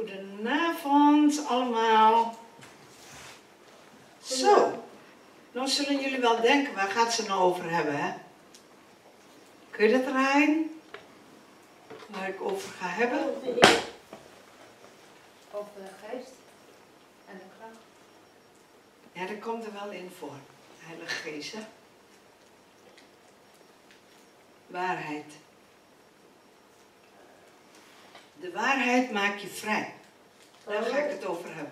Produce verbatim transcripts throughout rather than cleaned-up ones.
Goedenavond allemaal. Zo, nou zullen jullie wel denken, waar gaat ze nou over hebben, hè? Kun je dat draaien? Waar ik over ga hebben? Over de geest en de kracht. Ja, dat komt er wel in voor. Heilige Geest, hè? Waarheid. De waarheid maakt je vrij. Daar ga ik het over hebben.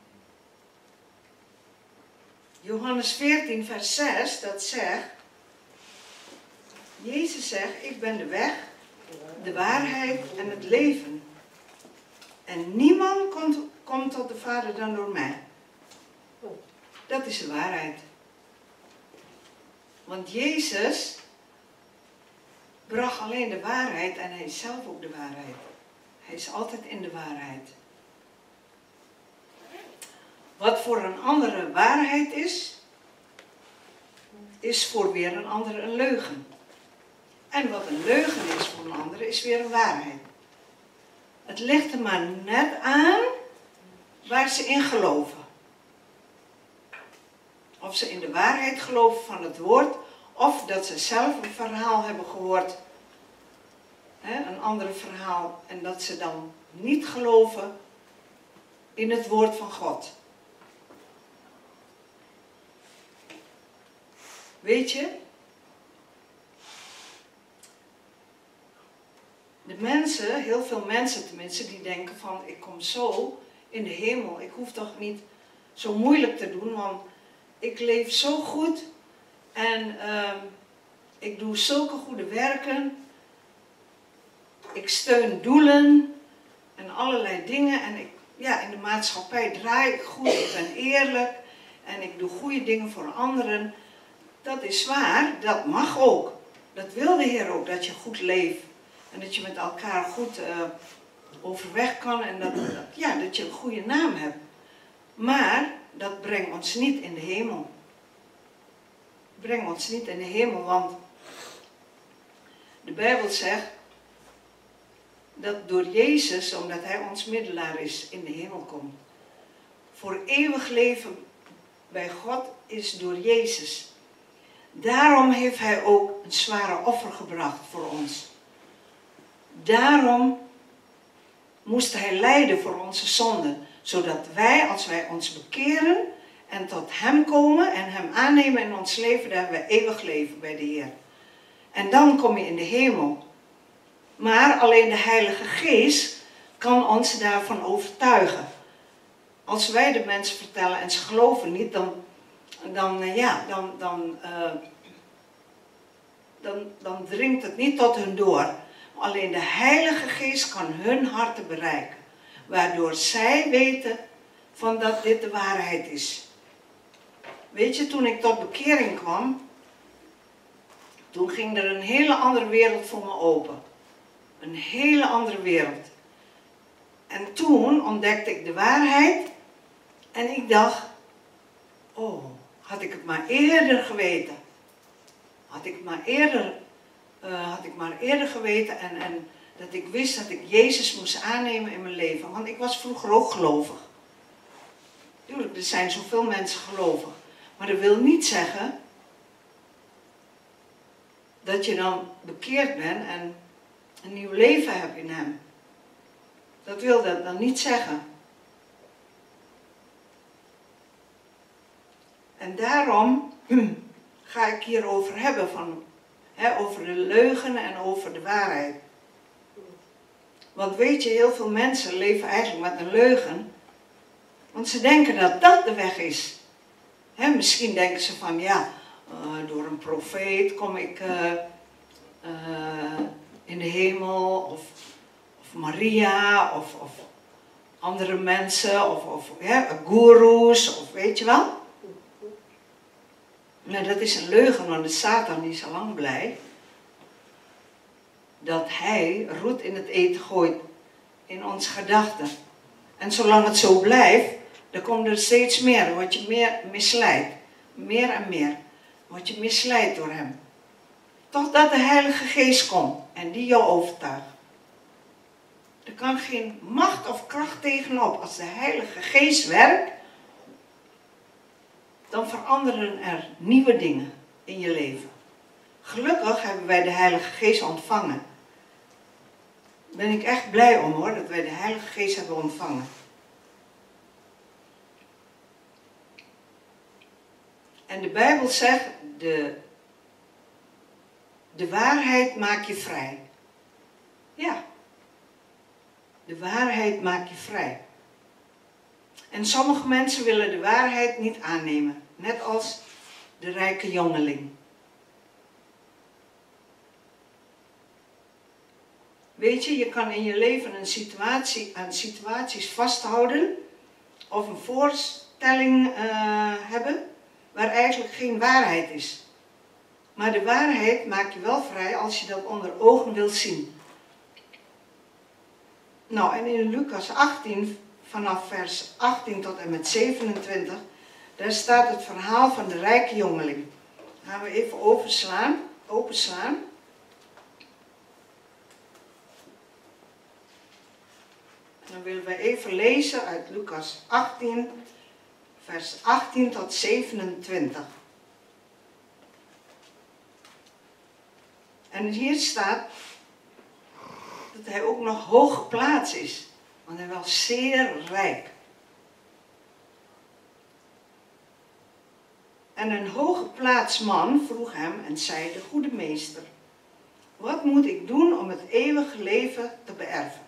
Johannes veertien vers zes, dat zegt, Jezus zegt, ik ben de weg, de waarheid en het leven. En niemand komt, komt tot de Vader dan door mij. Dat is de waarheid. Want Jezus bracht alleen de waarheid en hij is zelf ook de waarheid. Hij is altijd in de waarheid. Wat voor een andere waarheid is, is voor weer een andere een leugen. En wat een leugen is voor een andere, is weer een waarheid. Het ligt er maar net aan waar ze in geloven. Of ze in de waarheid geloven van het woord, of dat ze zelf een verhaal hebben gehoord, hè, een ander verhaal, en dat ze dan niet geloven in het woord van God. Weet je, de mensen, heel veel mensen tenminste, die denken van ik kom zo in de hemel. Ik hoef toch niet zo moeilijk te doen, want ik leef zo goed en uh, ik doe zulke goede werken. Ik steun doelen en allerlei dingen en ik, ja, in de maatschappij draai ik goed, ik ben eerlijk en ik doe goede dingen voor anderen. Dat is waar, dat mag ook. Dat wil de Heer ook, dat je goed leeft. En dat je met elkaar goed uh, overweg kan en dat, dat, ja, dat je een goede naam hebt. Maar dat brengt ons niet in de hemel. Brengt ons niet in de hemel, want de Bijbel zegt dat door Jezus, omdat Hij ons middelaar is, in de hemel komt. Voor eeuwig leven bij God is door Jezus. Daarom heeft Hij ook een zware offer gebracht voor ons. Daarom moest Hij lijden voor onze zonden. Zodat wij, als wij ons bekeren en tot Hem komen en Hem aannemen in ons leven, dan hebben we eeuwig leven bij de Heer. En dan kom je in de hemel. Maar alleen de Heilige Geest kan ons daarvan overtuigen. Als wij de mensen vertellen en ze geloven niet, dan... Dan, ja, dan, dan, uh, dan, dan dringt het niet tot hun door. Alleen de Heilige Geest kan hun harten bereiken. Waardoor zij weten van dat dit de waarheid is. Weet je, toen ik tot bekering kwam, toen ging er een hele andere wereld voor me open. Een hele andere wereld. En toen ontdekte ik de waarheid en ik dacht, oh... Had ik het maar eerder geweten. Had ik het maar eerder, uh, had ik maar eerder geweten en, en dat ik wist dat ik Jezus moest aannemen in mijn leven. Want ik was vroeger ook gelovig. Tuurlijk, er zijn zoveel mensen gelovig. Maar dat wil niet zeggen dat je dan bekeerd bent en een nieuw leven hebt in Hem. Dat wil dat dan niet zeggen. En daarom hm, ga ik hierover hebben, van, hè, over de leugen en over de waarheid. Want weet je, heel veel mensen leven eigenlijk met een leugen, want ze denken dat dat de weg is. Hè, misschien denken ze van, ja, uh, door een profeet kom ik uh, uh, in de hemel, of, of Maria, of, of andere mensen, of, of ja, goeroes, of weet je wel. Maar dat is een leugen, want de Satan is al lang blij dat hij roet in het eten gooit in onze gedachten. En zolang het zo blijft, dan komt er steeds meer, dan word je meer misleid. Meer en meer. Dan word je misleid door hem. Totdat de Heilige Geest komt en die jou overtuigt. Er kan geen macht of kracht tegenop. Als de Heilige Geest werkt, dan veranderen er nieuwe dingen in je leven. Gelukkig hebben wij de Heilige Geest ontvangen. Daar ben ik echt blij om hoor, dat wij de Heilige Geest hebben ontvangen. En de Bijbel zegt, de, de waarheid maakt je vrij. Ja, de waarheid maakt je vrij. En sommige mensen willen de waarheid niet aannemen, net als de rijke jongeling. Weet je, je kan in je leven een situatie, aan situaties vasthouden of een voorstelling uh, hebben waar eigenlijk geen waarheid is. Maar de waarheid maakt je wel vrij als je dat onder ogen wilt zien. Nou, en in Lucas achttien, vanaf vers achttien tot en met zevenentwintig, daar staat het verhaal van de rijke jongeling. Dat gaan we even overslaan, openslaan. En dan willen we even lezen uit Lucas achttien, vers achttien tot zevenentwintig. En hier staat dat hij ook nog hoog geplaatst is, want hij was zeer rijk. En een hooggeplaatst man vroeg hem en zei, de goede meester, wat moet ik doen om het eeuwige leven te beërven?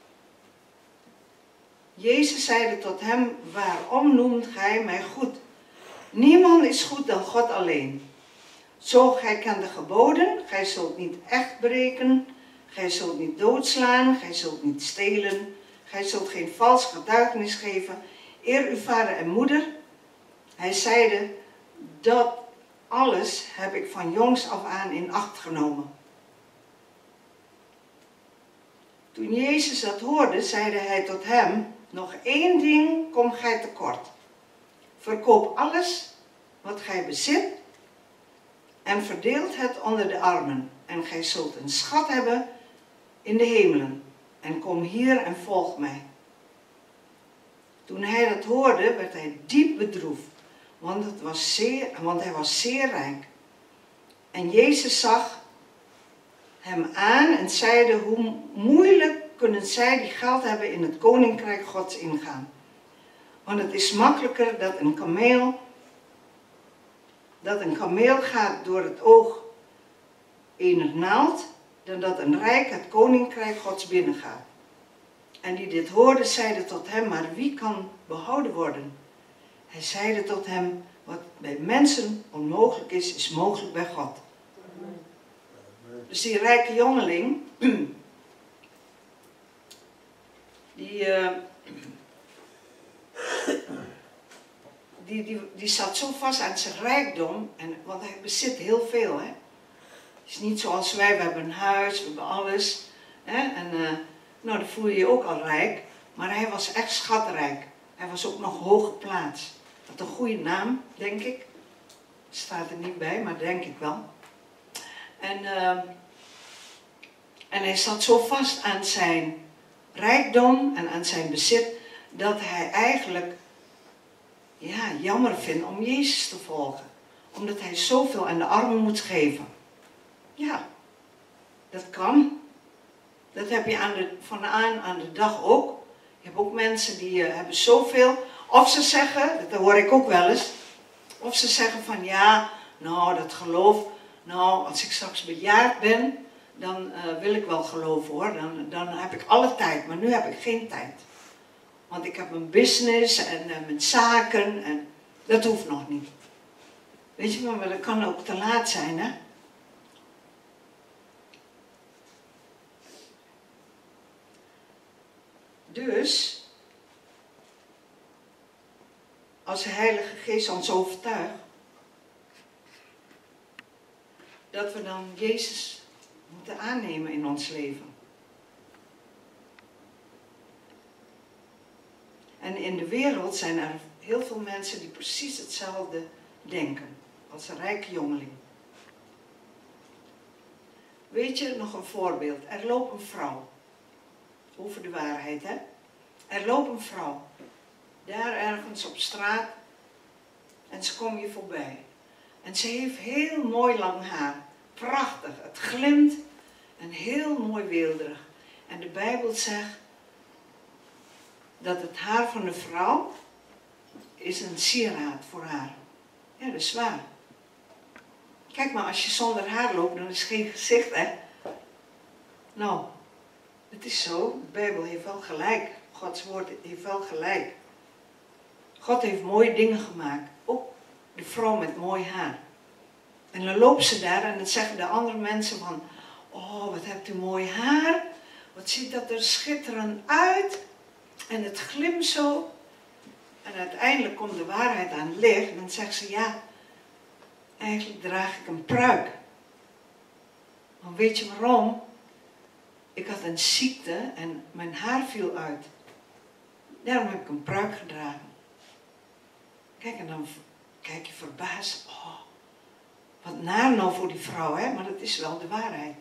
Jezus zeide tot hem, waarom noemt gij mij goed? Niemand is goed dan God alleen. Zo gij kent de geboden, gij zult niet echt breken, gij zult niet doodslaan, gij zult niet stelen, gij zult geen vals getuigenis geven, eer uw vader en moeder. Hij zeide, dat alles heb ik van jongs af aan in acht genomen. Toen Jezus dat hoorde, zeide hij tot hem, nog één ding kom gij tekort. Verkoop alles wat gij bezit en verdeelt het onder de armen. En gij zult een schat hebben in de hemelen. En kom hier en volg mij. Toen hij dat hoorde, werd hij diep bedroefd, want, het was zeer, want hij was zeer rijk. En Jezus zag hem aan en zeide, hoe moeilijk kunnen zij die geld hebben in het koninkrijk Gods ingaan. Want het is makkelijker dat een kameel, dat een kameel gaat door het oog ener naald, dan dat een rijk het koninkrijk Gods binnengaat. En die dit hoorde, zeide tot hem, maar wie kan behouden worden? Hij zeide tot hem, wat bij mensen onmogelijk is, is mogelijk bij God. Dus die rijke jongeling, die, uh, die, die, die zat zo vast aan zijn rijkdom, en, want hij bezit heel veel. Hè? Het is niet zoals wij, we hebben een huis, we hebben alles. Hè? En uh, nou, dan voel je je ook al rijk, maar hij was echt schatrijk. Hij was ook nog hoog geplaatst. Had een goede naam, denk ik. Staat er niet bij, maar denk ik wel. En, uh, en hij zat zo vast aan zijn rijkdom en aan zijn bezit, dat hij eigenlijk ja, jammer vindt om Jezus te volgen. Omdat hij zoveel aan de armen moet geven. Ja, dat kan. Dat heb je aan de, van aan aan de dag ook. Je hebt ook mensen die uh, hebben zoveel. Of ze zeggen, dat hoor ik ook wel eens. Of ze zeggen van ja, nou dat geloof, nou als ik straks bejaard ben, dan uh, wil ik wel geloven hoor. Dan, dan heb ik alle tijd, maar nu heb ik geen tijd. Want ik heb mijn business en uh, mijn zaken en dat hoeft nog niet. Weet je, maar dat kan ook te laat zijn hè. Dus, als de Heilige Geest ons overtuigt, dat we dan Jezus moeten aannemen in ons leven. En in de wereld zijn er heel veel mensen die precies hetzelfde denken als een rijke jongeling. Weet je, nog een voorbeeld. Er loopt een vrouw. over de waarheid, hè. Er loopt een vrouw, daar ergens op straat, en ze komt je voorbij. En ze heeft heel mooi lang haar, prachtig, het glimt en heel mooi weelderig. En de Bijbel zegt dat het haar van de vrouw is een sieraad voor haar. Ja, dat is waar. Kijk maar, als je zonder haar loopt, dan is het geen gezicht, hè. Nou, het is zo, de Bijbel heeft wel gelijk. Gods woord heeft wel gelijk. God heeft mooie dingen gemaakt. Ook de vrouw met mooi haar. En dan loopt ze daar en dan zeggen de andere mensen van, oh, wat hebt u mooi haar. Wat ziet dat er schitterend uit. En het glimt zo. En uiteindelijk komt de waarheid aan het licht. En dan zegt ze, ja, eigenlijk draag ik een pruik. Maar weet je waarom? Ik had een ziekte en mijn haar viel uit. Daarom heb ik een pruik gedragen. Kijk, en dan kijk je verbaasd. Oh, wat naar nou voor die vrouw, hè? Maar dat is wel de waarheid.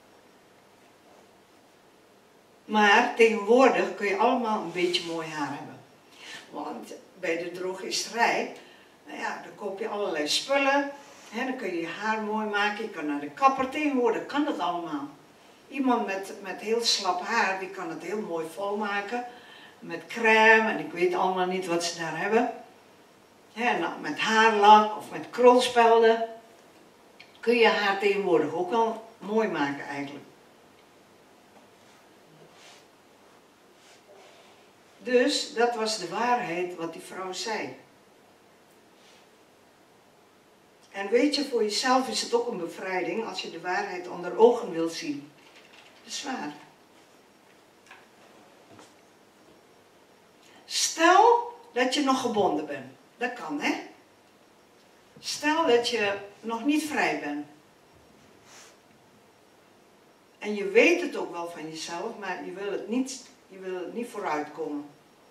Maar tegenwoordig kun je allemaal een beetje mooi haar hebben. Want bij de drogisterij, nou ja, dan koop je allerlei spullen. Hè, dan kun je je haar mooi maken. Je kan naar de kapper. Tegenwoordig kan dat allemaal. Iemand met, met heel slap haar, die kan het heel mooi volmaken. Met crème en ik weet allemaal niet wat ze daar hebben. Hè, nou, met haarlak of met krulspelden. Kun je haar tegenwoordig ook wel mooi maken eigenlijk. Dus dat was de waarheid wat die vrouw zei. En weet je, voor jezelf is het ook een bevrijding als je de waarheid onder ogen wilt zien. Dat is waar. Stel dat je nog gebonden bent. Dat kan, hè? Stel dat je nog niet vrij bent. En je weet het ook wel van jezelf, maar je wil het niet, je wil het niet vooruitkomen.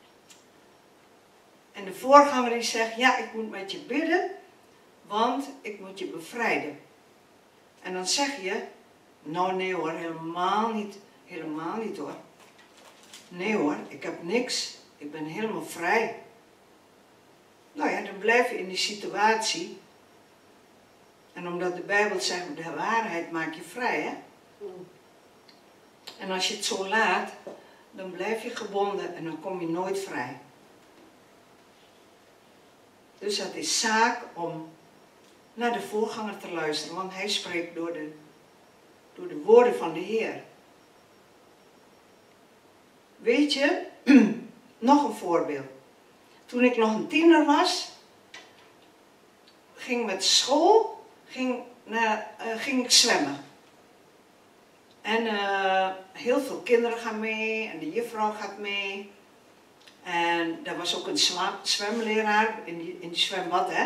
En de voorganger die zegt, ja, ik moet met je bidden, want ik moet je bevrijden. En dan zeg je, nou nee hoor, helemaal niet, helemaal niet hoor. Nee hoor, ik heb niks, ik ben helemaal vrij. Nou ja, dan blijf je in die situatie. En omdat de Bijbel zegt, de waarheid maakt je vrij, hè. En als je het zo laat, dan blijf je gebonden en dan kom je nooit vrij. Dus het is zaak om naar de voorganger te luisteren, want hij spreekt door de, door de woorden van de Heer. Weet je, nog een voorbeeld. Toen ik nog een tiener was, ging met school, ging, naar, uh, ging ik zwemmen. En uh, heel veel kinderen gaan mee en de juffrouw gaat mee. En er was ook een zwemleraar in die, in die zwembad, hè.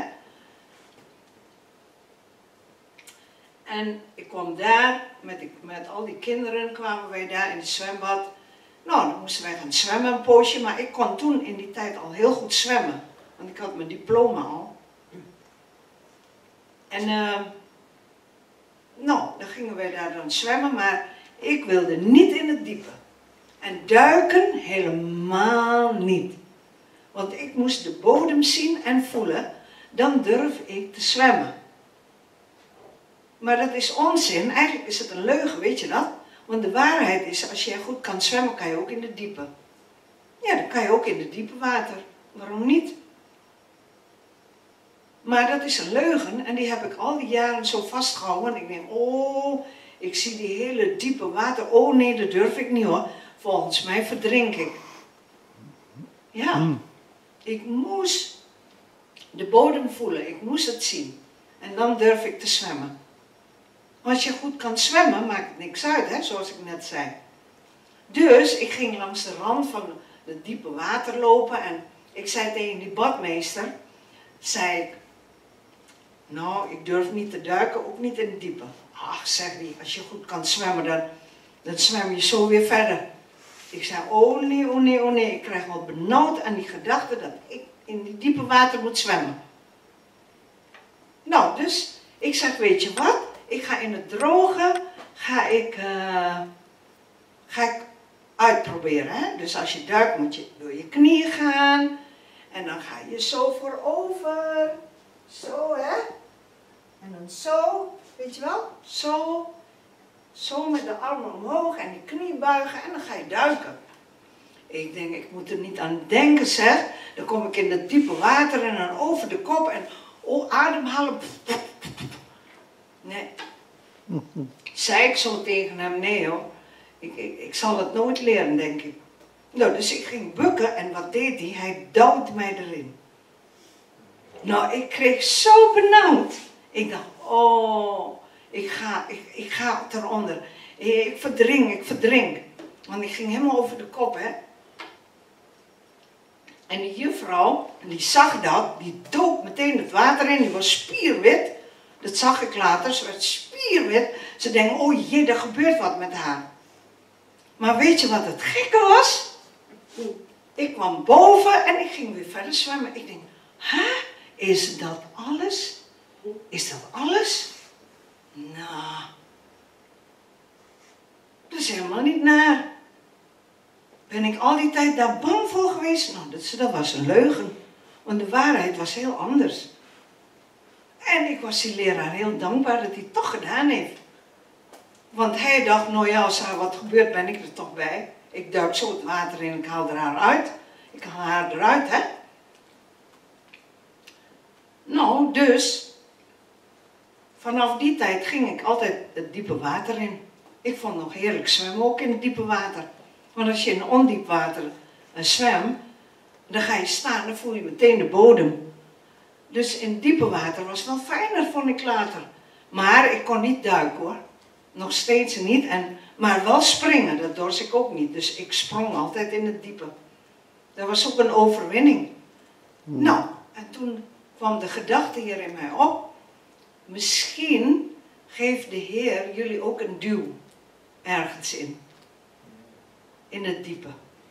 En ik kwam daar, met, die, met al die kinderen kwamen wij daar in het zwembad. Nou, dan moesten wij gaan zwemmen een poosje, maar ik kon toen in die tijd al heel goed zwemmen. Want ik had mijn diploma al. En uh, nou, dan gingen wij daar dan zwemmen, maar ik wilde niet in het diepe. En duiken helemaal niet. Want ik moest de bodem zien en voelen, dan durf ik te zwemmen. Maar dat is onzin, eigenlijk is het een leugen, weet je dat? Want de waarheid is, als je goed kan zwemmen, kan je ook in de diepe. Ja, dan kan je ook in de diepe water. Waarom niet? Maar dat is een leugen en die heb ik al die jaren zo vastgehouden. En ik denk, oh, ik zie die hele diepe water. Oh nee, dat durf ik niet hoor. Volgens mij verdrink ik. Ja, ik moest de bodem voelen. Ik moest het zien. En dan durf ik te zwemmen. Als je goed kan zwemmen, maakt het niks uit, hè, zoals ik net zei. Dus ik ging langs de rand van het diepe water lopen. En ik zei tegen die badmeester, zei ik, nou, ik durf niet te duiken, ook niet in het diepe. Ach, zeg die, als je goed kan zwemmen, dan, dan zwem je zo weer verder. Ik zei, oh nee, oh nee, oh nee, ik krijg wat benauwd aan die gedachte dat ik in die diepe water moet zwemmen. Nou, dus ik zeg, weet je wat, ik ga in het droge, ga ik, uh, ga ik uitproberen. Hè? Dus als je duikt moet je door je knieën gaan. En dan ga je zo voorover. Zo hè. En dan zo. Weet je wel? Zo. Zo met de armen omhoog en je knie buigen en dan ga je duiken. Ik denk, ik moet er niet aan denken zeg. Dan kom ik in het diepe water en dan over de kop en oh, ademhalen. Nee. Zei ik zo tegen hem, nee hoor. Ik, ik, ik zal het nooit leren, denk ik. Nou, dus ik ging bukken en wat deed hij? Hij duwde mij erin. Nou, ik kreeg zo benauwd. Ik dacht, oh, ik ga, ik, ik ga eronder. Ik verdrink, ik verdrink. Want ik ging helemaal over de kop, hè. En die juffrouw, die zag dat, die dook meteen het water in, die was spierwit. Dat zag ik later, ze werd spierwit. Ze denkt, oh jee, er gebeurt wat met haar. Maar weet je wat het gekke was? Ik kwam boven en ik ging weer verder zwemmen. Ik denk, hè, is dat alles? Is dat alles? Nou, dat is helemaal niet naar. Ben ik al die tijd daar bang voor geweest? Nou, dat, dat was een leugen. Want de waarheid was heel anders. En ik was die leraar heel dankbaar dat hij het toch gedaan heeft. Want hij dacht, nou ja, als er wat gebeurt, ben ik er toch bij. Ik duik zo het water in, ik haal er haar uit. Ik haal haar eruit, hè. Nou, dus, vanaf die tijd ging ik altijd het diepe water in. Ik vond het nog heerlijk zwemmen, ook in het diepe water. Want als je in ondiep water uh, zwemt, dan ga je staan, dan voel je meteen de bodem. Dus in diepe water was het wel fijner, vond ik later. Maar ik kon niet duiken hoor. Nog steeds niet. En, maar wel springen, dat dorst ik ook niet. Dus ik sprong altijd in het diepe. Dat was ook een overwinning. Hmm. Nou, en toen kwam de gedachte hier in mij op. Misschien geeft de Heer jullie ook een duw ergens in. In het diepe.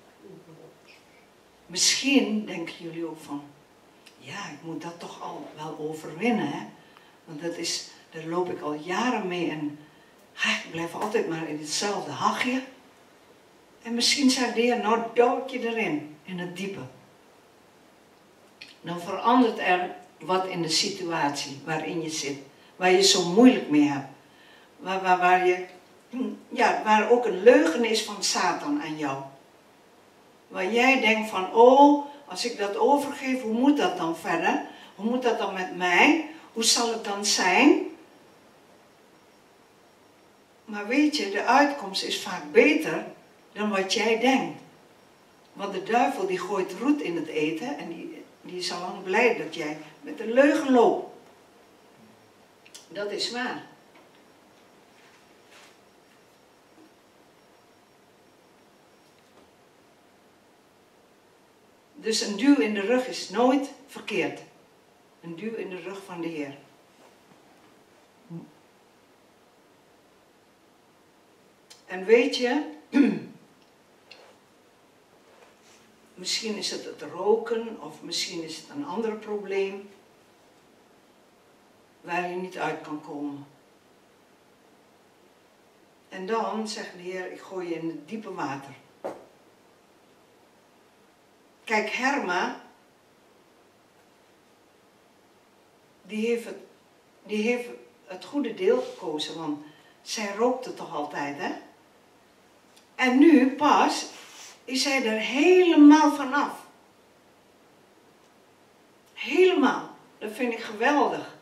Misschien denken jullie ook van, ja, ik moet dat toch al wel overwinnen, hè. Want dat is, daar loop ik al jaren mee en ha, ik blijf altijd maar in hetzelfde hachje. En misschien zei de Heer, nou duik je erin, in het diepe. Dan verandert er wat in de situatie waarin je zit. Waar je zo moeilijk mee hebt. Waar, waar, waar, je, ja, waar ook een leugen is van Satan aan jou. Waar jij denkt van, oh, als ik dat overgeef, hoe moet dat dan verder? Hoe moet dat dan met mij? Hoe zal het dan zijn? Maar weet je, de uitkomst is vaak beter dan wat jij denkt. Want de duivel die gooit roet in het eten en die, die is al lang blij dat jij met een leugen loopt. Dat is waar. Dus een duw in de rug is nooit verkeerd. Een duw in de rug van de Heer. En weet je, misschien is het het roken of misschien is het een ander probleem waar je niet uit kan komen. En dan zegt de Heer, ik gooi je in het diepe water. Kijk, Herma, die heeft het, die heeft het goede deel gekozen, want zij rookte toch altijd, hè? En nu pas is zij er helemaal vanaf. Helemaal. Dat vind ik geweldig.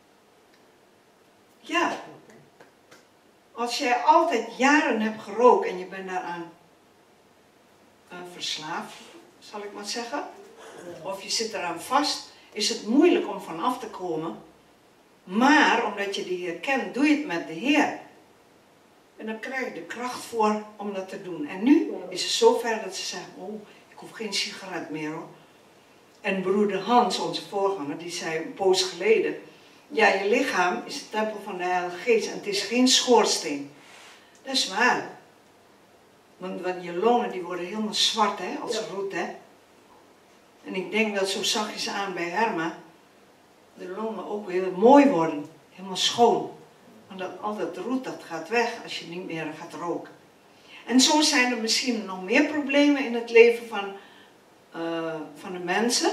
Ja. Als jij altijd jaren hebt gerookt en je bent daaraan uh, verslaafd, zal ik maar zeggen. Of je zit eraan vast, is het moeilijk om vanaf te komen. Maar omdat je de Heer kent, doe je het met de Heer. En dan krijg je de kracht voor om dat te doen. En nu is het zover dat ze zeggen, oh, ik hoef geen sigaret meer hoor. En broeder Hans, onze voorganger, die zei een poos geleden, ja, je lichaam is de tempel van de Heilige Geest en het is geen schoorsteen. Dat is waar. Want, want je longen die worden helemaal zwart, hè, als roet, hè. En ik denk dat zo zachtjes aan bij Herma de longen ook heel mooi worden, helemaal schoon. Want dat, al dat roet dat gaat weg als je niet meer gaat roken. En zo zijn er misschien nog meer problemen in het leven van, uh, van de mensen.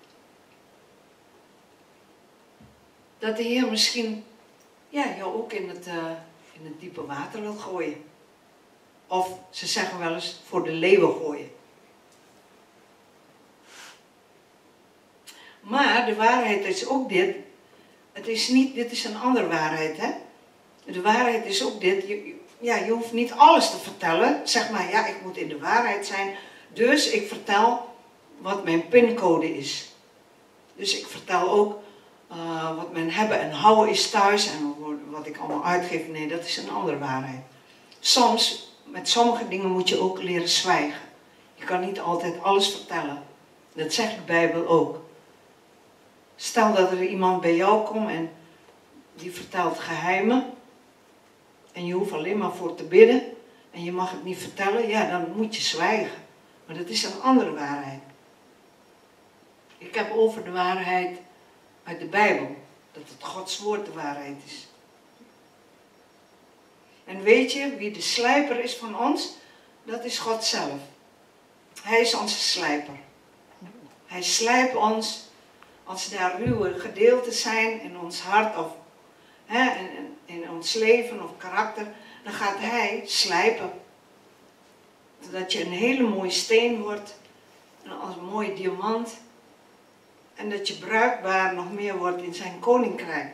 Dat de Heer misschien ja, jou ook in het, uh, in het diepe water wil gooien. Of ze zeggen wel eens voor de leeuwen gooien. Maar de waarheid is ook dit. Het is niet, dit is een andere waarheid, hè. De waarheid is ook dit. Je, ja, je hoeft niet alles te vertellen. Zeg maar, ja, ik moet in de waarheid zijn. Dus ik vertel wat mijn pincode is. Dus ik vertel ook uh, wat mijn hebben en houden is thuis. En wat ik allemaal uitgeef. Nee, dat is een andere waarheid. Soms, met sommige dingen moet je ook leren zwijgen. Je kan niet altijd alles vertellen. Dat zegt de Bijbel ook. Stel dat er iemand bij jou komt en die vertelt geheimen. En je hoeft alleen maar voor te bidden. En je mag het niet vertellen. Ja, dan moet je zwijgen. Maar dat is een andere waarheid. Ik heb over de waarheid uit de Bijbel. Dat het Gods woord de waarheid is. En weet je wie de slijper is van ons? Dat is God zelf. Hij is onze slijper. Hij slijpt ons. Als daar ruwe gedeelten zijn in ons hart of hè, in, in ons leven of karakter, dan gaat hij slijpen. Zodat je een hele mooie steen wordt, als een mooie diamant. En dat je bruikbaar nog meer wordt in zijn koninkrijk.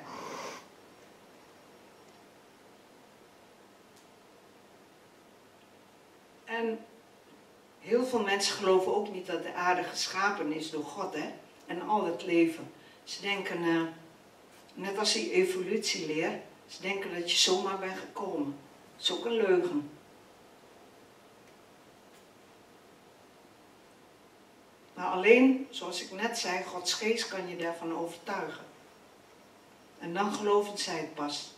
En heel veel mensen geloven ook niet dat de aarde geschapen is door God, hè? En al het leven. Ze denken, uh, net als die evolutieleer, ze denken dat je zomaar bent gekomen. Dat is ook een leugen. Maar alleen, zoals ik net zei, Gods geest kan je daarvan overtuigen. En dan geloven zij het pas.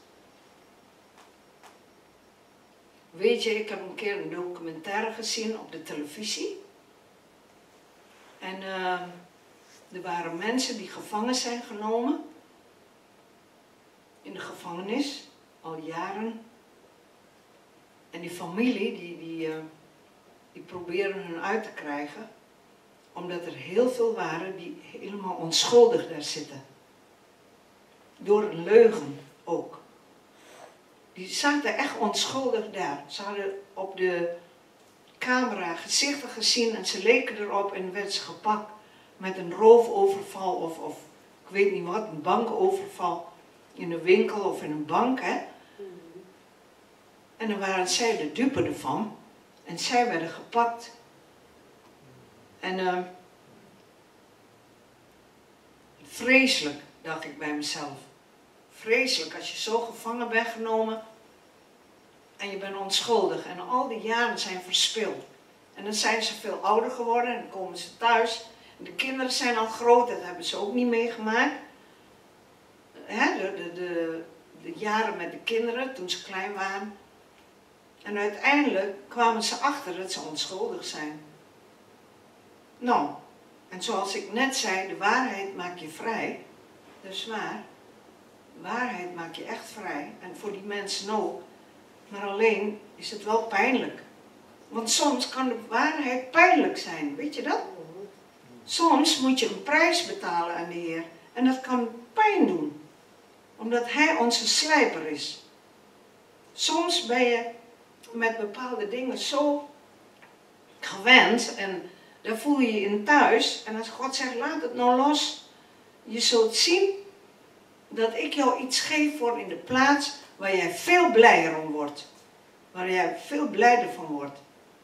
Weet je, ik heb een keer een documentaire gezien op de televisie. En uh, er waren mensen die gevangen zijn genomen. In de gevangenis, al jaren. En die familie, die, die, uh, die proberen hun uit te krijgen. Omdat er heel veel waren die helemaal onschuldig daar zitten. Door een leugen ook. Die zaten echt onschuldig daar. Ze hadden op de camera gezichten gezien en ze leken erop en werden ze gepakt met een roofoverval of, of ik weet niet wat, een bankoverval in een winkel of in een bank. Hè? En dan waren zij de dupe ervan en zij werden gepakt. En uh, vreselijk, dacht ik bij mezelf. Vreselijk als je zo gevangen bent genomen en je bent onschuldig en al die jaren zijn verspild. En dan zijn ze veel ouder geworden en dan komen ze thuis. En de kinderen zijn al groot, dat hebben ze ook niet meegemaakt. Hè, de, de, de, de jaren met de kinderen toen ze klein waren. En uiteindelijk kwamen ze achter dat ze onschuldig zijn. Nou, en zoals ik net zei, de waarheid maakt je vrij. Dat is waar. De waarheid maakt je echt vrij. En voor die mensen ook. Maar alleen is het wel pijnlijk. Want soms kan de waarheid pijnlijk zijn. Weet je dat? Soms moet je een prijs betalen aan de Heer. En dat kan pijn doen. Omdat Hij onze slijper is. Soms ben je met bepaalde dingen zo gewend. En daar voel je je in thuis. En als God zegt, laat het nou los. Je zult zien dat ik jou iets geef voor in de plaats waar jij veel blijer om wordt. Waar jij veel blijder van wordt.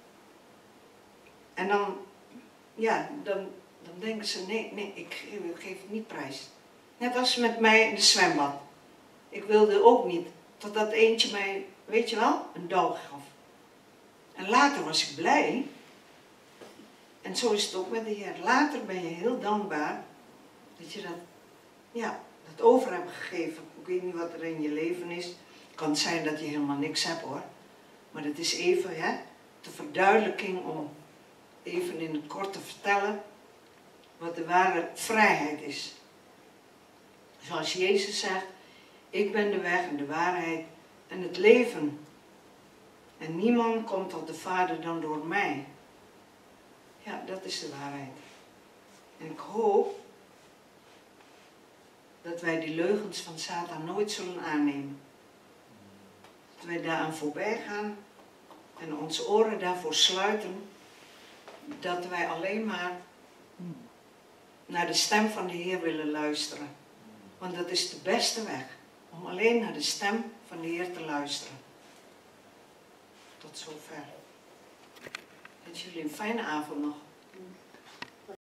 En dan, ja, dan, dan denken ze, nee, nee, ik geef het niet prijs. Net als met mij in de zwembad. Ik wilde ook niet, totdat eentje mij, weet je wel, een douw gaf. En later was ik blij. En zo is het ook met de Heer. Later ben je heel dankbaar dat je dat, ja, dat over hebt gegeven. Ik weet niet wat er in je leven is. Het kan zijn dat je helemaal niks hebt hoor. Maar het is even, hè, de verduidelijking om even in het kort te vertellen wat de ware vrijheid is. Zoals Jezus zegt, ik ben de weg en de waarheid en het leven. En En niemand komt tot de Vader dan door mij. Ja, dat is de waarheid. En ik hoop dat wij die leugens van Satan nooit zullen aannemen. Dat wij daaraan voorbij gaan en onze oren daarvoor sluiten. Dat wij alleen maar naar de stem van de Heer willen luisteren. Want dat is de beste weg. Om alleen naar de stem van de Heer te luisteren. Tot zover. Ik wens jullie een fijne avond nog.